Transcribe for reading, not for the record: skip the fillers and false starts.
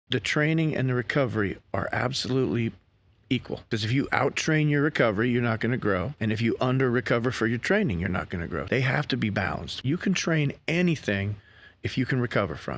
The training and the recovery are absolutely equal. Because if you out-train your recovery, you're not going to grow. And if you under-recover for your training, you're not going to grow. They have to be balanced. You can train anything if you can recover from it.